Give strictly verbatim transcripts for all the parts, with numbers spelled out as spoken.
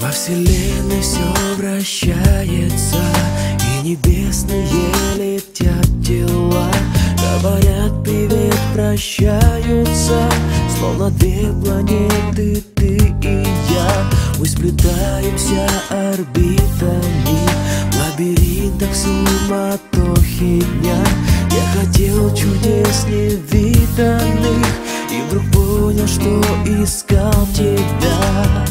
Во вселенной все вращается, и небесные летят тела. Говорят, привет, прощаются, словно две планеты, ты и я. Мы сплетаемся орбитами в лабиринтах суматохи дня. Я хотел чудес невиданных и вдруг понял, что искал тебя.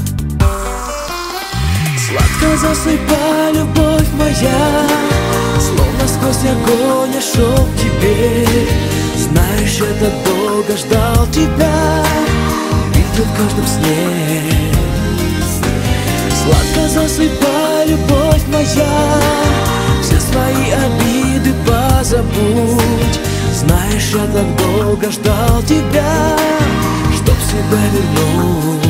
Сладко засыпай, любовь моя, словно сквозь огонь я шел к тебе. Знаешь, я так долго ждал тебя, видел в каждом сне. Сладко засыпай, любовь моя, все свои обиды позабудь. Знаешь, я так долго ждал тебя, чтоб себя вернуть.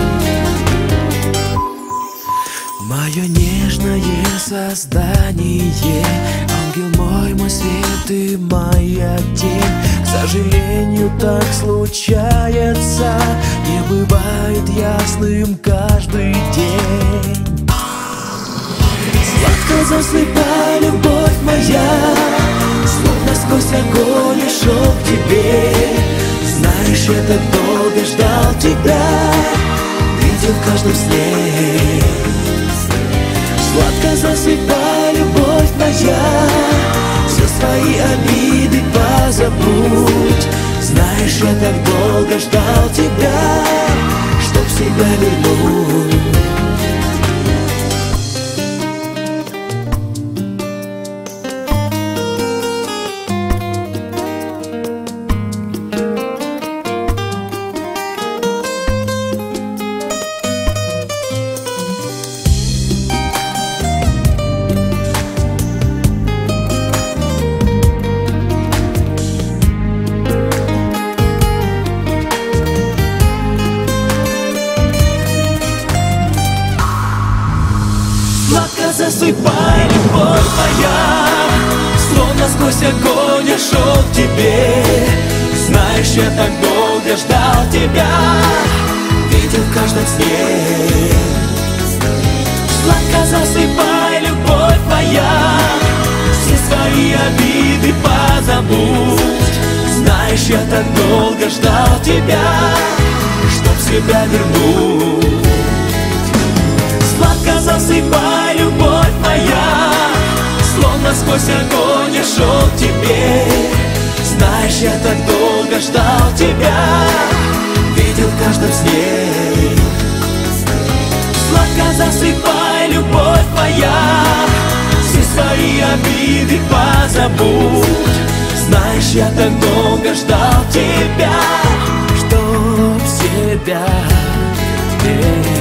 Мое нежное создание, ангел мой, мой свет и моя тень. К сожалению, так случается, не бывает ясным каждый день. Сладко засыпай, любовь моя, словно сквозь огонь я шел к тебе. Знаешь, я так долго ждал тебя, видел в каждом сне. Сладко засыпай, любовь моя, все свои обиды позабудь. Знаешь, я так долго ждал тебя, чтоб себя вернуть. Сладко засыпай, любовь моя, словно сквозь огонь я шел к тебе. Знаешь, я так долго ждал тебя, видел в каждом сне. Сладко засыпай, любовь моя, все свои обиды позабудь. Знаешь, я так долго ждал тебя, чтоб себя вернуть. Сладко засыпай, любовь моя, словно сквозь огонь я шел к тебе. Знаешь, я так долго ждал тебя, видел в каждом сне. Сладко засыпай, любовь моя, все свои обиды позабудь. Знаешь, я так долго ждал тебя, чтоб себя вернуть.